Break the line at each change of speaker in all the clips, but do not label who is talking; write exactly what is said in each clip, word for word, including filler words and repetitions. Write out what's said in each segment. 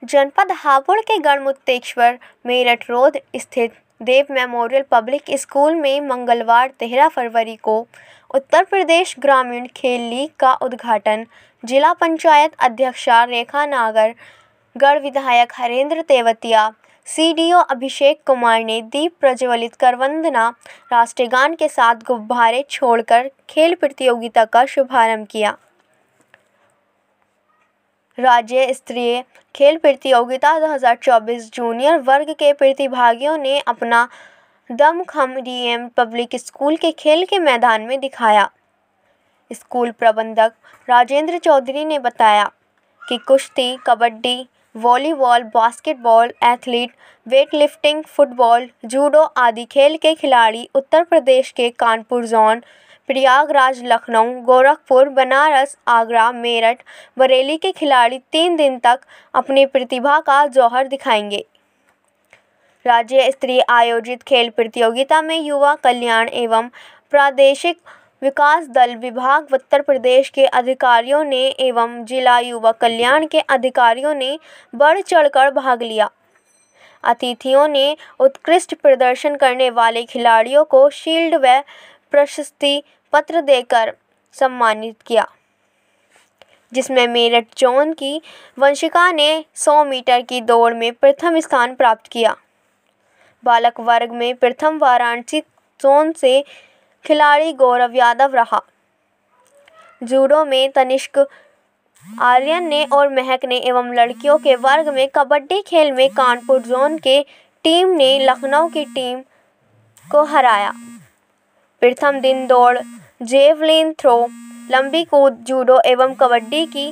जनपद हापुड़ के गढ़मुक्तेश्वर मेरठ रोड स्थित देव मेमोरियल पब्लिक स्कूल में मंगलवार तेरह फरवरी को उत्तर प्रदेश ग्रामीण खेल लीग का उद्घाटन जिला पंचायत अध्यक्षा रेखा नागर, गढ़ विधायक हरेंद्र तेवतिया, सीडीओ अभिषेक कुमार ने दीप प्रज्वलित कर वंदना राष्ट्रगान के साथ गुब्बारे छोड़कर खेल प्रतियोगिता का शुभारंभ किया। राज्य स्तरीय खेल प्रतियोगिता दो हज़ार चौबीस जूनियर वर्ग के प्रतिभागियों ने अपना दमखम डीएम पब्लिक स्कूल के खेल के मैदान में दिखाया। स्कूल प्रबंधक राजेंद्र चौधरी ने बताया कि कुश्ती, kabaddi, volleyball, basketball, athlete, weightlifting, football, judo आदि खेल के खिलाड़ी उत्तर प्रदेश के कानपुर जोन, प्रयागराज, लखनऊ, गोरखपुर, बनारस, आगरा, मेरठ, बरेली के खिलाड़ी तीन दिन तक अपनी प्रतिभा का जौहर दिखाएंगे। राज्य स्तरीय आयोजित खेल प्रतियोगिता में युवा कल्याण एवं प्रादेशिक विकास दल विभाग उत्तर प्रदेश के अधिकारियों ने एवं जिला युवा कल्याण के अधिकारियों ने बढ़ चढ़कर भाग लिया। अतिथियों ने उत्कृष्ट प्रदर्शन करने वाले खिलाड़ियों को शील्ड व प्रशस्ति पत्र देकर सम्मानित किया, जिसमें मेरठ जोन की वंशिका ने सौ मीटर की दौड़ में प्रथम स्थान प्राप्त किया। बालक वर्ग में प्रथम वाराणसी जोन से खिलाड़ी गौरव यादव रहा। जूडो में तनिष्क आर्यन ने और महक ने एवं लड़कियों के वर्ग में कबड्डी खेल में कानपुर जोन के टीम ने लखनऊ की टीम को हराया। प्रथम दिन दौड़, जेवलिन थ्रो, लंबी कूद, जूडो एवं कबड्डी की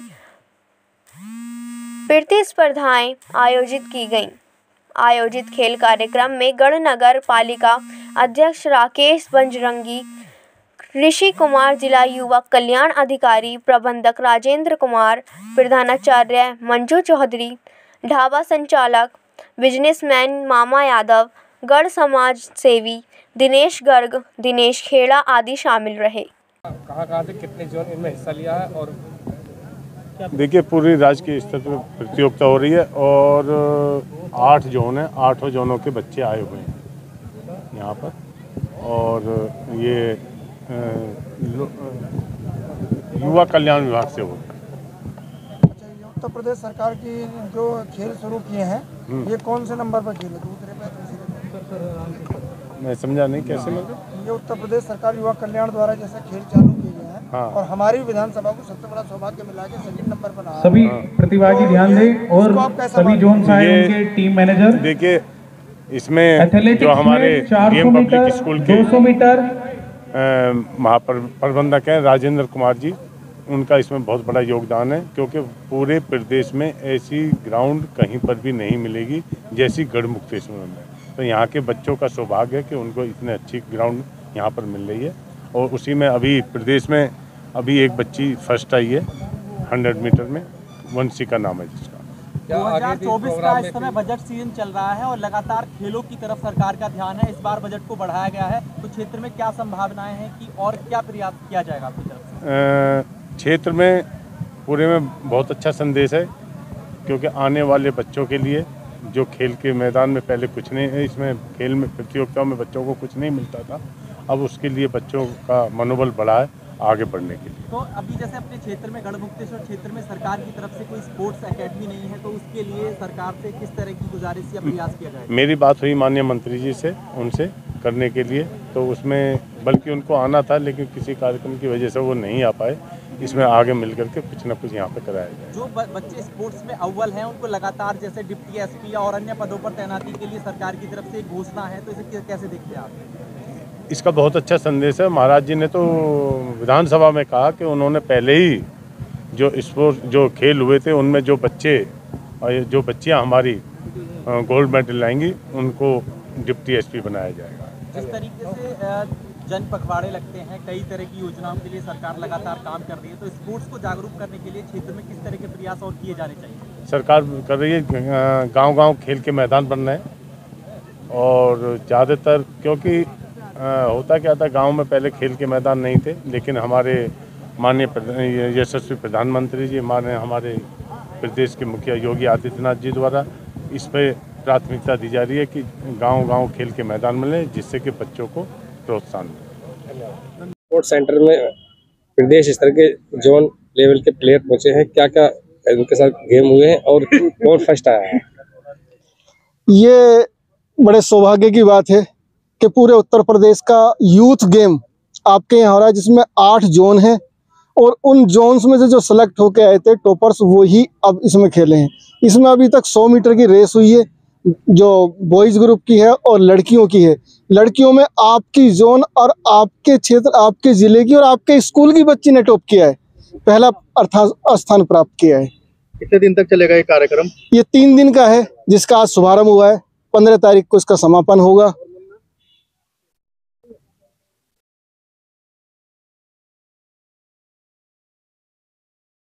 प्रतिस्पर्धाएं आयोजित की गईं। आयोजित खेल कार्यक्रम में गढ़ नगर पालिका अध्यक्ष राकेश बजरंगी, ऋषि कुमार, जिला युवा कल्याण अधिकारी प्रबंधक राजेंद्र कुमार, प्रधानाचार्य मंजू चौधरी, ढाबा संचालक बिजनेसमैन मामा यादव, गढ़ समाज सेवी दिनेश गर्ग, दिनेश खेड़ा आदि शामिल रहे।
कहाँ कहाँ से कितने जोन इनमें हिस्सा लिया है? और
देखिए, पूरी राज्य की स्तर पर प्रतियोगिता हो रही है और आठ जोन है, आठों जोनों के बच्चे आए हुए हैं यहाँ पर। और ये युवा कल्याण विभाग से हो।
उत्तर प्रदेश सरकार की जो खेल शुरू किए हैं, ये कौन से नंबर पर खेल है? दूसरे पे, तीसरे?
मैं समझा नहीं, कैसे मतलब?
ये उत्तर प्रदेश सरकार युवा कल्याण द्वारा जैसे खेल चालू किए गए हैं। हाँ। और हमारी विधानसभा को सबसे बड़ा सौभाग्य मिला के सेकंड नंबर पर रहा।
सभी प्रतिभागी ध्यान दें और सभी जोन से आए उनके टीम मैनेजर।
देखिए, इसमें जो हमारे डीएम पब्लिक स्कूल के
दो सौ मीटर
महाप्रबंधक हैं राजेंद्र कुमार जी, उनका इसमें बहुत बड़ा योगदान है, क्योंकि पूरे प्रदेश में ऐसी ग्राउंड कहीं पर भी नहीं मिलेगी जैसी गढ़मुक्तेश्वर में। तो यहाँ के बच्चों का सौभाग्य है कि उनको इतनी अच्छी ग्राउंड यहाँ पर मिल रही है। और उसी में अभी प्रदेश में अभी एक बच्ची फर्स्ट आई है हंड्रेड मीटर में, वंशिका नाम है जिसका।
दो हज़ार चौबीस का इस समय बजट सीजन चल रहा है और लगातार खेलों की तरफ सरकार का ध्यान है। इस बार बजट को बढ़ाया गया है, तो क्षेत्र में क्या संभावनाएं हैं कि और क्या प्रयास किया जाएगा आपकी तरफ से?
क्षेत्र में पूरे में बहुत अच्छा संदेश है, क्योंकि आने वाले बच्चों के लिए जो खेल के मैदान में पहले कुछ नहीं है, इसमें खेल में प्रतियोगिताओं में बच्चों को कुछ नहीं मिलता था, अब उसके लिए बच्चों का मनोबल बढ़ा है आगे बढ़ने के लिए।
तो अभी जैसे अपने क्षेत्र में गढ़मुक्तेश्वर क्षेत्र में सरकार की तरफ से कोई स्पोर्ट्स एकेडमी नहीं है, तो उसके लिए सरकार से किस तरह की गुजारिश या प्रयास किया जाएगा?
मेरी बात हुई माननीय मंत्री जी से, उनसे करने के लिए, तो उसमें बल्कि उनको आना था, लेकिन किसी कार्यक्रम की वजह से वो नहीं आ पाए। इसमें आगे मिल करके कुछ ना कुछ यहाँ पे कराया जाए।
जो बच्चे स्पोर्ट्स में अव्वल हैं, उनको लगातार जैसे डिप्टी एसपी और अन्य पदों पर तैनाती के लिए सरकार की तरफ से एक घोषणा है, तो इसे कैसे देखते हैं आप?
इसका बहुत अच्छा संदेश है। महाराज जी ने तो विधानसभा में कहा कि उन्होंने पहले ही जो स्पोर्ट जो खेल हुए थे, उनमें जो बच्चे और जो बच्चियाँ हमारी गोल्ड मेडल लाएंगी, उनको डिप्टी एसपी बनाया जाएगा।
जिस तरीके से जन पखवाड़े लगते हैं, कई तरह की योजनाओं के लिए सरकार लगातार काम कर रही है, तो स्पोर्ट्स को जागरूक करने के लिए क्षेत्र में किस तरह के प्रयास और किए जाने चाहिए?
सरकार कर रही है, गांव-गांव खेल के मैदान बन रहे हैं। और ज़्यादातर क्योंकि आ, होता क्या था, गांव में पहले खेल के मैदान नहीं थे, लेकिन हमारे माननीय यशस्वी प्रधानमंत्री जी, माननीय हमारे प्रदेश के मुखिया योगी आदित्यनाथ जी द्वारा इस पर प्राथमिकता दी जा रही है कि गांव-गांव खेल के मैदान मिले, जिससे कि बच्चों को प्रोत्साहन मिले।
स्पोर्ट्स सेंटर में प्रदेश स्तर के जोन लेवल के प्लेयर पहुंचे हैं, क्या क्या उनके साथ गेम हुए हैं और कौन फर्स्ट आया है?
ये बड़े सौभाग्य की बात है कि पूरे उत्तर प्रदेश का यूथ गेम आपके यहाँ हो रहा है, जिसमें आठ जोन हैं और उन जोन्स में से जो सेलेक्ट होके आए थे टॉपर्स, वो ही अब इसमें खेले हैं। इसमें अभी तक सौ मीटर की रेस हुई है, जो बॉयज़ ग्रुप की है और लड़कियों की है। लड़कियों में आपकी जोन और आपके क्षेत्र, आपके ज़िले की और आपके स्कूल की बच्ची ने टॉप किया है, पहला अर्थात स्थान प्राप्त किया है।
कितने दिन तक चलेगा ये कार्यक्रम?
ये तीन दिन का है, जिसका आज शुभारंभ हुआ है। पंद्रह तारीख को इसका समापन होगा।